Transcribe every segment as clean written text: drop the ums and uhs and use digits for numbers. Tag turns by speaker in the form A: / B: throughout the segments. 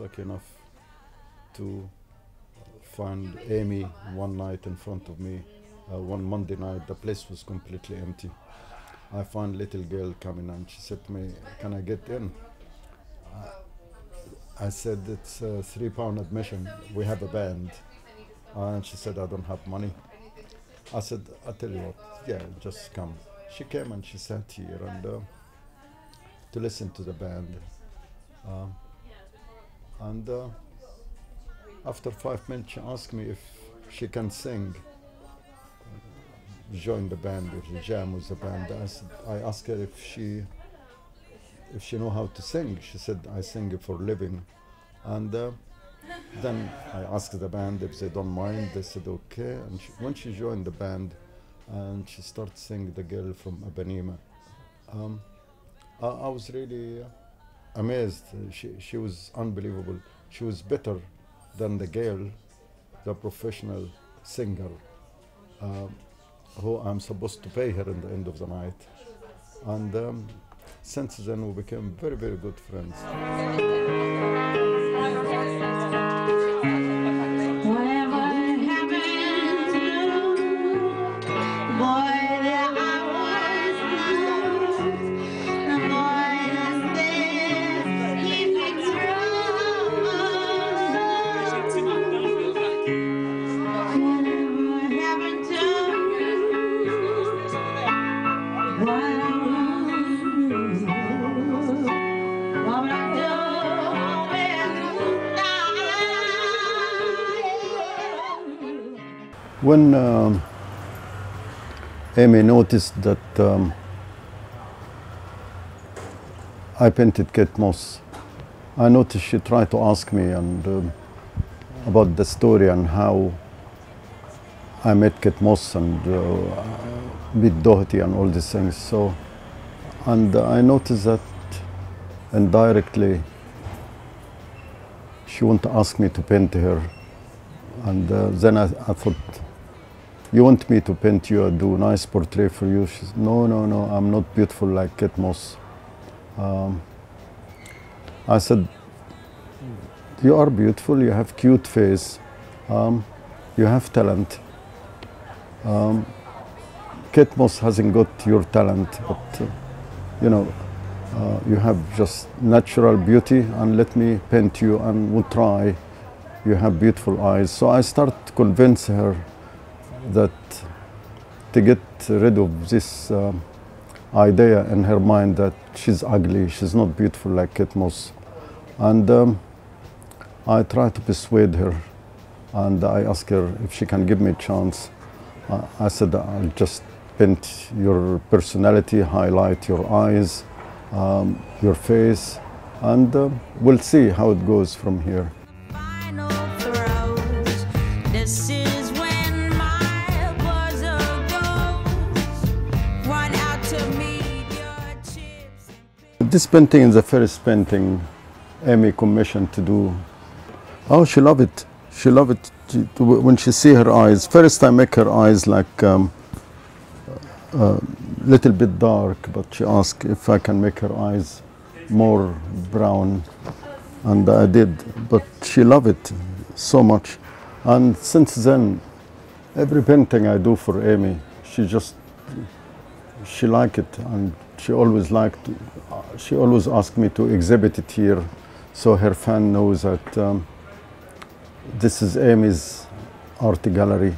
A: lucky enough to find Amy one night in front of me. One Monday night, the place was completely empty. I found little girl coming and she said to me, "Can I get in?" I said, "It's a £3 admission. We have a band." And she said, "I don't have money." I said, "I'll tell you what, yeah, just come." She came and she sat here and to listen to the band. And after 5 minutes, she asked me if she can sing, join the band, or jam with the band. I asked her if she know how to sing. She said, "I sing for a living." And then I asked the band if they don't mind. They said okay. And when she joined the band, and she started singing "The Girl from Ipanema," I was really amazed. She was unbelievable. She was better than the girl, the professional singer, who I'm supposed to pay her in the end of the night. And since then we became very, very good friends. When Amy noticed that I painted Kate Moss, I noticed she tried to ask me about the story and how I met Kate Moss and meet Doherty and all these things. So, and I noticed that indirectly she wanted to ask me to paint her. And then I thought, "You want me to paint you, do a nice portrait for you?" She said, no, I'm not beautiful like Kate Moss." I said, "You are beautiful, you have cute face, you have talent. Kate Moss hasn't got your talent, but you know, you have just natural beauty, and let me paint you and we'll try. You have beautiful eyes." So I started to convince her that to get rid of this idea in her mind that she's ugly, she's not beautiful like Kate Moss. And I tried to persuade her, and I asked her if she can give me a chance. I said, "I'll just paint your personality, highlight your eyes, your face, and we'll see how it goes from here."
B: This is when my buzzer goes. Run out to meet your chips.
A: This painting is the first painting Amy commissioned to do. Oh, she loved it. She loved it. When she see her eyes, first I make her eyes like little bit dark, but she asked if I can make her eyes more brown, and I did. But she loved it so much. And since then, every painting I do for Amy, she liked it, and she always asked me to exhibit it here, so her fan knows that this is Amy's art gallery.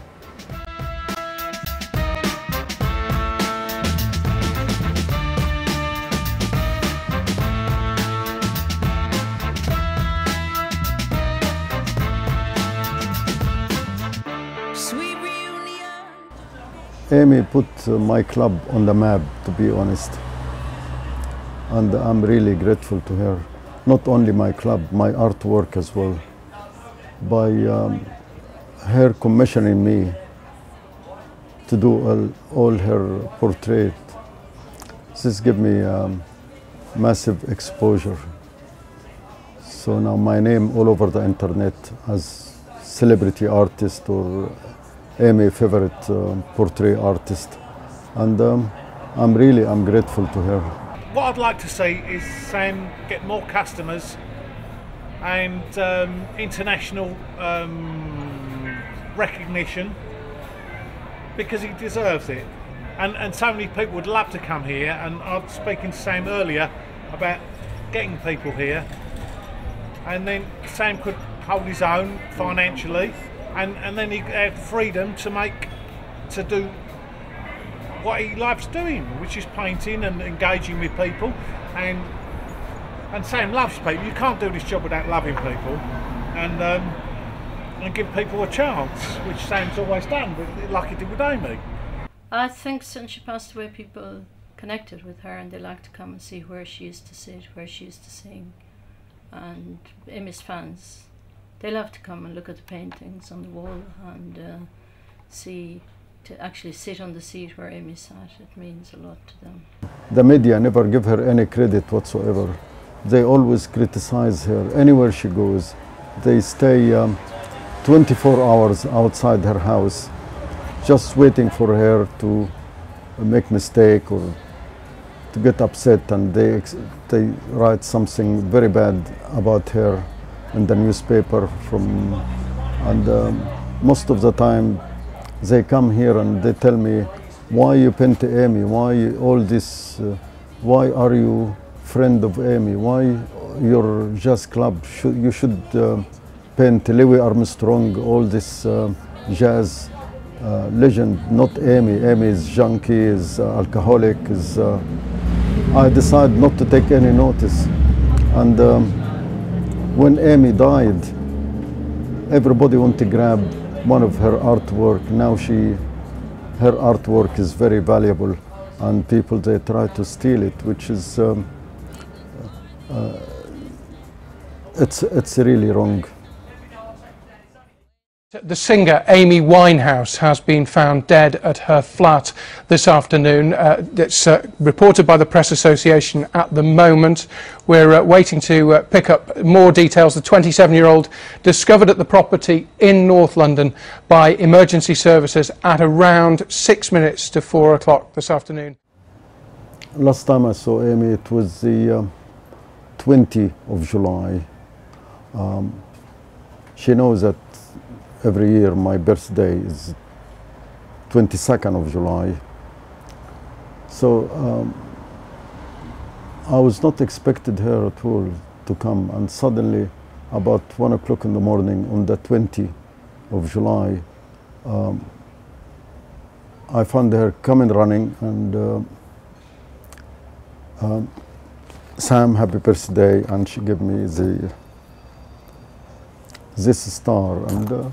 A: Amy put my club on the map, to be honest, and I'm really grateful to her. Not only my club, my artwork as well. By her commissioning me to do all her portrait, this gave me massive exposure. So now my name all over the internet as celebrity artist or Amy favorite portrait artist, and I'm grateful to her.
C: What I'd like to see is Sam get more customers and international recognition, because he deserves it. And so many people would love to come here, and I was speaking to Sam earlier about getting people here, and then Sam could hold his own financially, and then he'd have freedom to do what he loves doing, which is painting and engaging with people. And Sam loves people. You can't do this job without loving people, and give people a chance, which Sam's always done, like he did with Amy.
D: I think since she passed away, people connected with her, and they like to come and see where she used to sit, where she used to sing. And Amy's fans, they love to come and look at the paintings on the wall and to actually sit on the seat where Amy sat. It means a lot to them.
A: The media never give her any credit whatsoever. They always criticize her anywhere she goes. They stay 24 hours outside her house, just waiting for her to make mistake or to get upset, and they write something very bad about her in the newspaper and most of the time they come here and they tell me, why you paint Amy, why all this, why are you friend of Amy, why your jazz club, you should paint Louis Armstrong, all this jazz legend, not Amy. Amy is junkie, is alcoholic, is I decided not to take any notice. And when Amy died, everybody wanted to grab one of her artwork. Now her artwork is very valuable, and people, they try to steal it, which is it's really wrong.
E: The singer Amy Winehouse has been found dead at her flat this afternoon. It's reported by the Press Association at the moment. We're waiting to pick up more details. The 27-year-old discovered at the property in North London by emergency services at around 6 minutes to 4 o'clock this afternoon.
A: Last time I saw Amy, it was the 20th of July. She knows that every year my birthday is 22nd of July. So I was not expected her at all to come, and suddenly about 1 o'clock in the morning on the 20th of July, I found her coming running, and Sam, happy birthday, and she gave me this star, and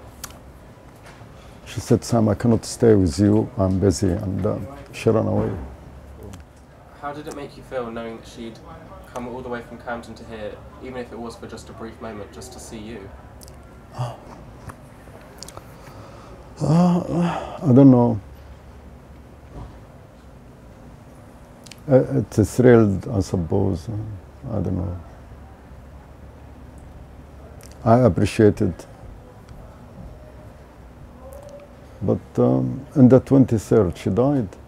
A: she said, Sam, I cannot stay with you, I'm busy, and she ran away.
F: How did it make you feel knowing that she'd come all the way from Camden to here, even if it was for just a brief moment, just to see you?
A: I don't know. It's thrilled, I suppose. I don't know. I appreciate it. But on the 23rd, she died.